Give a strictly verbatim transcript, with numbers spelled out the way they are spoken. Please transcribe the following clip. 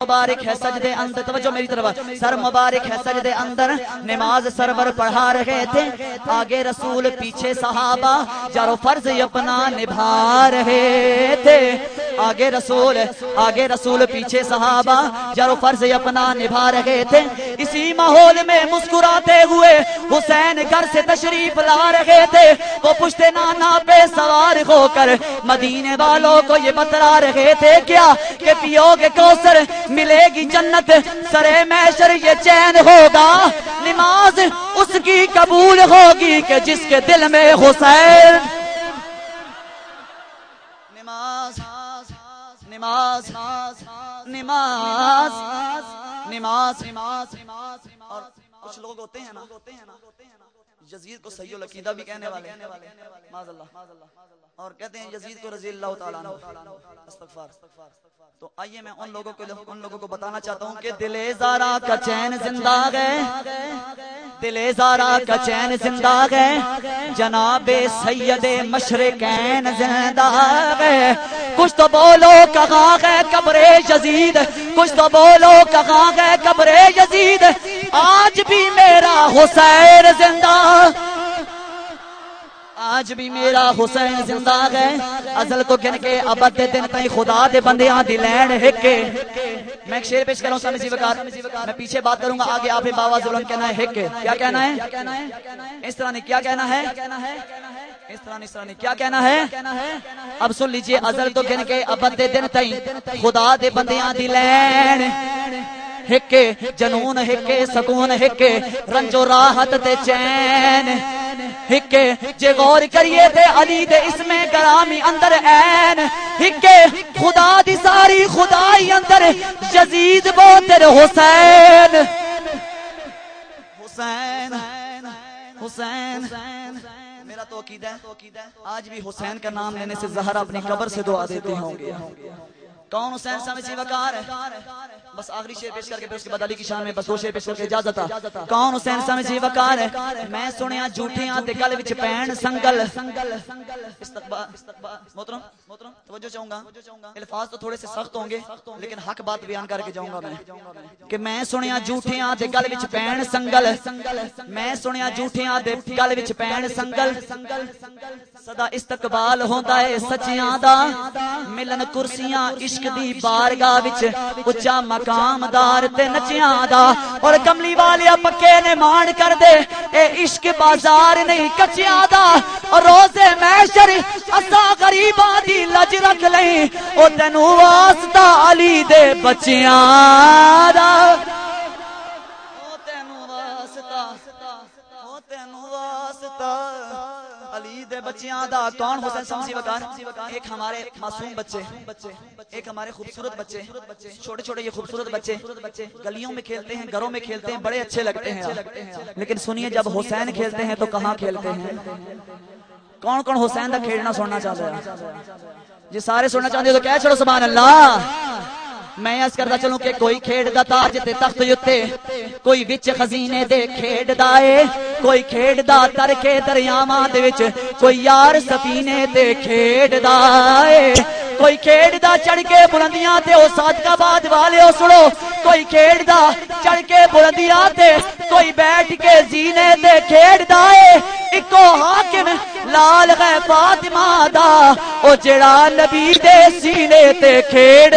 مبارک ہے سجدے اندر، توجہ میری طرف، سر مبارک ہے سجدے اندر، نماز سرور پڑھا رہے تھے، آگے رسول پیچھے صحابہ جارو فرض اپنا نبھا رہے تھے، آگے رسول آگے رسول پیچھے صحابہ جارو فرض اپنا نبھا رہے تھے۔ اسی ماحول میں مسکراتے ہوئے حسین گھر سے تشریف لا رہے تھے، وہ پشت نانا پہ سوار ہو کر مدینے والوں کو یہ بتلا رہے تھے کیا کہ پیو گے کوثر ملے گی جنت، سرے محشر یہ چین ہوگا، نماز اس کی قبول ہوگی کہ جس کے دل میں حسین نماز نماز نماز نماز نماز اور کچھ لوگ ہوتے ہیں نا یزید کو صحیح العقیدہ بھی کہنے والے معاذ اللہ، اور کہتے ہیں یزید کو رضی اللہ تعالیٰ عنہ، استغفار۔ تو آئیے میں ان لوگوں کو ان لوگوں کو بتانا چاہتا ہوں کہ دل زارا کا چین زندہ ہے، دل زارا کا چین زندہ ہے، جناب سید مشرقین زندہ ہے، کچھ تو بولو کہاں ہے قبر یزید، کچھ تو بولو کہاں ہے قبر یزید، آج بھی میرا حسین زندہ، آج بھی میرا حسین زندہ ہے، ازل تو گن کے ابد دن تئی خدا دے بندیاں دی لین ہکے۔ میں ایک شعر پیش کر رہا ہوں سامنے جی وقار، میں پیچھے بات کروں گا، آگے آپ باواز بلند کہنا ہے ہکے، کیا کہنا ہے اس طرح نہیں، کیا کہنا ہے اس طرح نہیں، اس طرح نہیں، کیا کہنا ہے اب سن لیجئے، ازل تو گن کے ابد دن تئی خدا دے بندیاں دی لین ہکے، جنون ہکے سکون ہکے، رنج و راحت تے چین ہکے، جے غور کریے تے علی دے اس میں گرامی اندر این ہکے، خدا دی ساری خدائی اندر یزید بو تیرے حسین حسین حسین میرا تو عقیدہ ہے آج بھی حسین کا نام لینے سے زہرا اپنی قبر سے دعا دیتے ہوں گے۔ کون حسین سامسی وقار ہے؟ بس آخری شعر پیش کر کے پھر اس کے بعد علی کی شان میں بس دو شعر پیش کر کے اجازت آ۔ کون حسین سامسی وقار ہے؟ میں سنیا جھوٹیاں تے گل وچ پین سنگل، استقبال محترم محترم توجہ چاہوں گا، الفاظ تو تھوڑے سے سخت ہوں گے لیکن حق بات بیان کر کے جاؤں گا میں کہ میں سنیا جھوٹیاں تے گل وچ پین سنگل، میں سنیا جھوٹیاں تے گل وچ پین سنگل، سدا استقبال ہوندا ہے سچیاں دا، ملن کرسیاں عشق دی بارگاہ وچ اچا مقام دار تے نچیاں دا، اور کملی والیا پکے نے مان کر دے اے عشق بازار نہیں کچیاں دا، اور روزے محشر اسا غریباں دی لج رکھ لیں او تینو واسطہ علی دے بچیاں دا، او تینو واسطہ او تینو واسطہ علی دے بچیاں دا۔ کون حسین سمسی وقار؟ ایک ہمارے معصوم بچے، ایک ہمارے خوبصورت بچے، چھوٹے چھوٹے یہ خوبصورت بچے گلیوں میں کھیلتے ہیں، گھروں میں کھیلتے ہیں، بڑے اچھے لگتے ہیں، لیکن سنیے جب حسین کھیلتے ہیں تو کہاں کھیلتے ہیں؟ کون کون حسین دا کھیلنا سننا چاہتا ہے؟ جی سارے سننا چاہتے ہیں تو کہہ چھوڑو سبحان اللہ۔ میں اس کرتا چلوں کہ کوئی کھیڑ دا تاج تے تخت یتے، کوئی وچ خزینے دے کھیڑ دا اے، کوئی کھیڑ دا تر کے دریاواں دے وچ، کوئی یار سفینے تے کھیڑ دا اے، کوئی کھیڑ دا چڑھ کے بلندیاں تے او صادقہ باد والے او سنو، کوئی کھیڑ دا چڑھ کے بلندیاں تے، کوئی بیٹھ کے زینے تے کھیڑ دا اے، اکو حاکم لال ہے فاطمہ دا، او جڑا نبی دے سینے تے کھیڑ